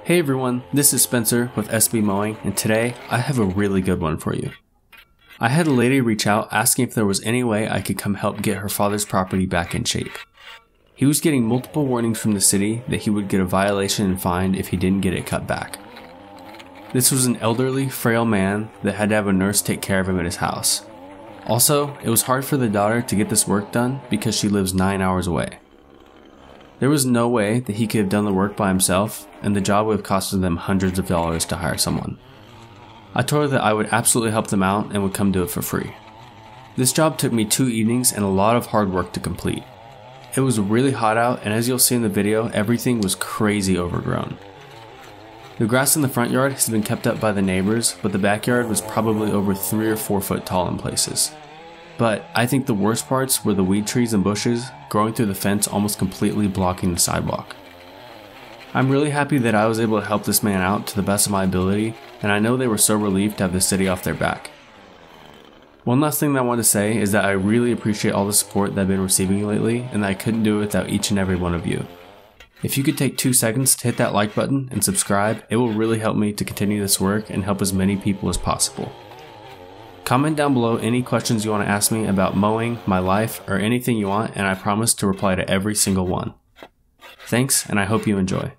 Hey everyone, this is Spencer with SB Mowing, and today I have a really good one for you. I had a lady reach out asking if there was any way I could come help get her father's property back in shape. He was getting multiple warnings from the city that he would get a violation and fined if he didn't get it cut back. This was an elderly, frail man that had to have a nurse take care of him at his house. Also, it was hard for the daughter to get this work done because she lives 9 hours away. There was no way that he could have done the work by himself, and the job would have costed them hundreds of dollars to hire someone. I told her that I would absolutely help them out and would come do it for free. This job took me 2 evenings and a lot of hard work to complete. It was really hot out, and as you'll see in the video, everything was crazy overgrown. The grass in the front yard has been kept up by the neighbors, but the backyard was probably over 3 or 4 foot tall in places. But I think the worst parts were the weed trees and bushes growing through the fence, almost completely blocking the sidewalk. I'm really happy that I was able to help this man out to the best of my ability, and I know they were so relieved to have the city off their back. One last thing that I want to say is that I really appreciate all the support that I've been receiving lately, and that I couldn't do it without each and every one of you. If you could take 2 seconds to hit that like button and subscribe, it will really help me to continue this work and help as many people as possible. Comment down below any questions you want to ask me about mowing, my life, or anything you want, and I promise to reply to every single one. Thanks, and I hope you enjoy.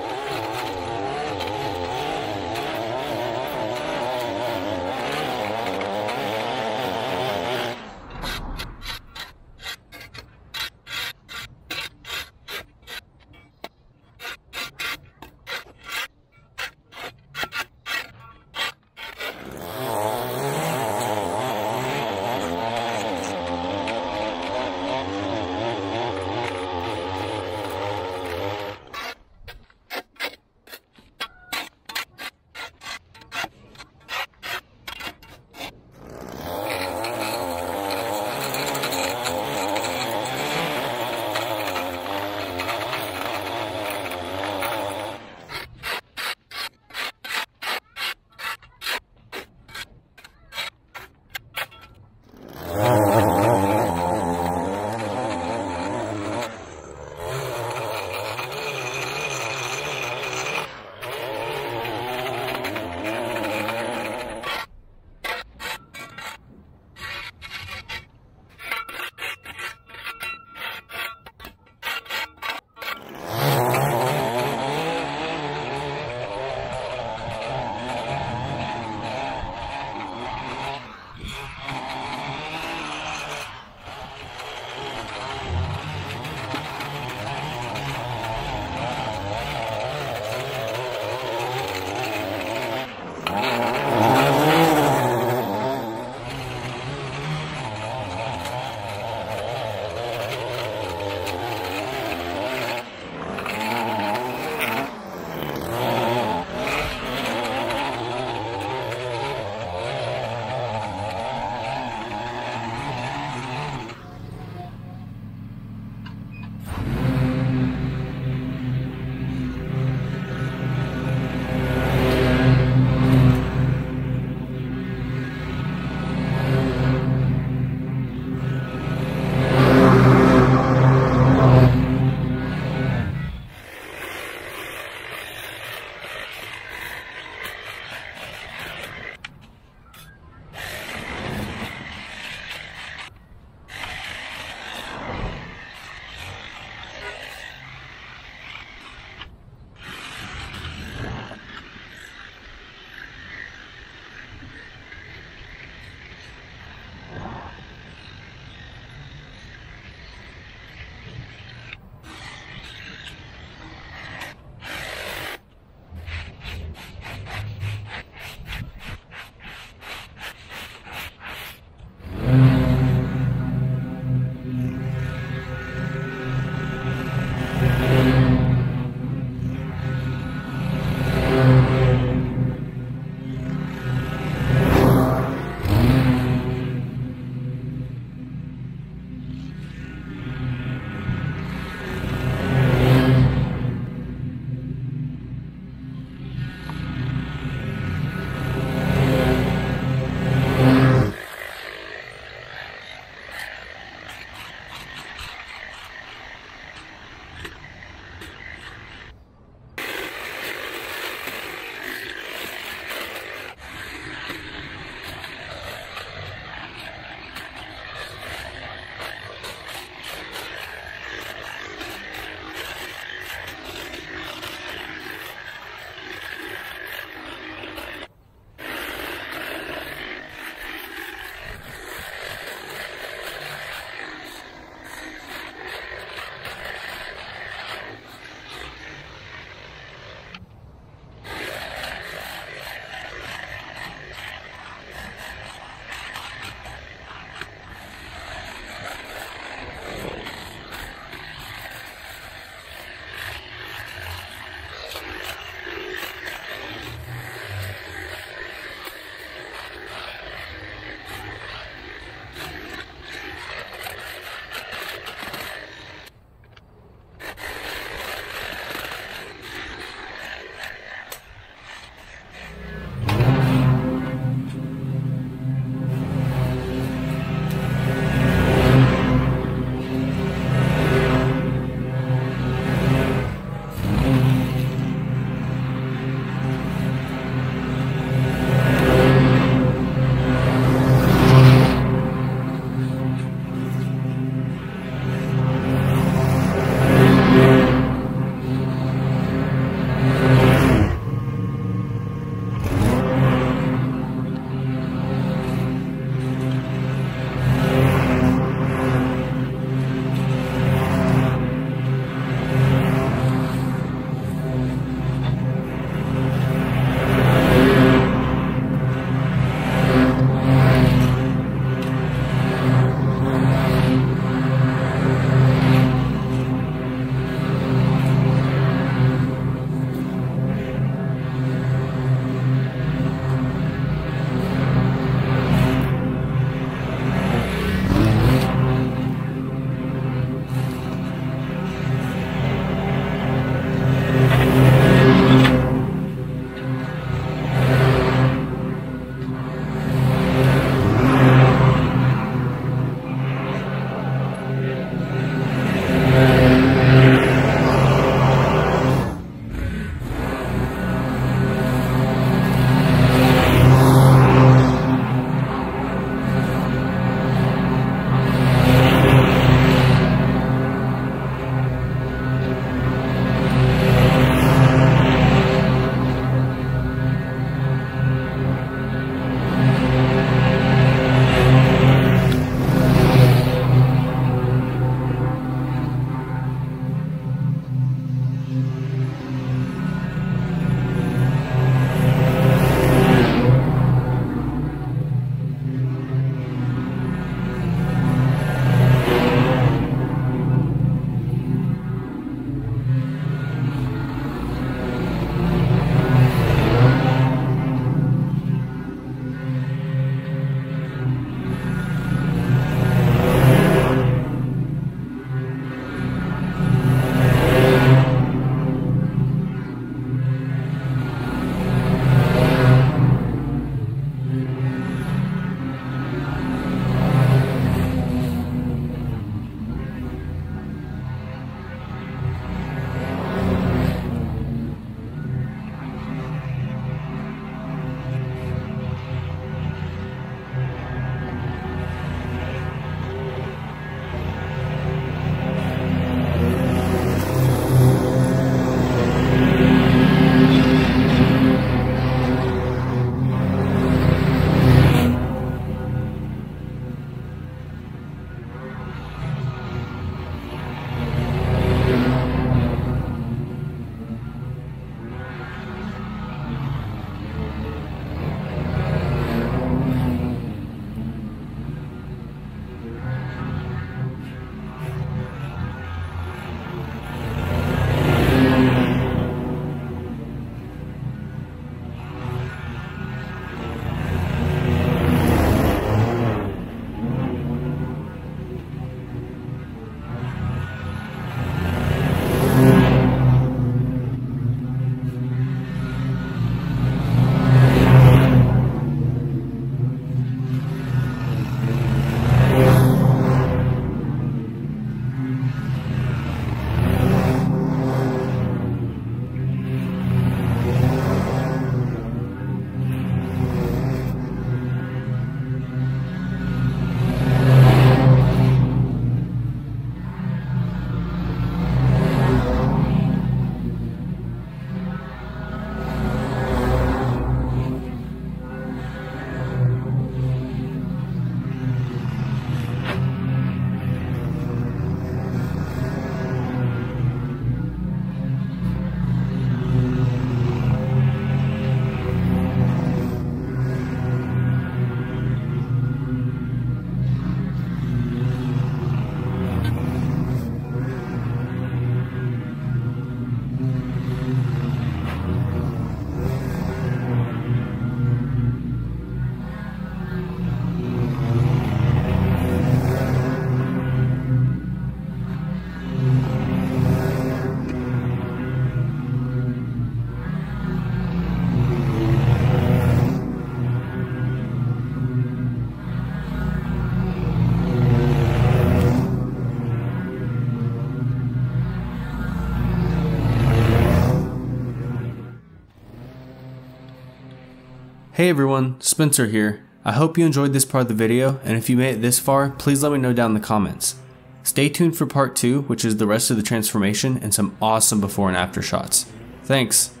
Hey everyone, Spencer here. I hope you enjoyed this part of the video, and if you made it this far, please let me know down in the comments. Stay tuned for part 2, which is the rest of the transformation and some awesome before and after shots. Thanks.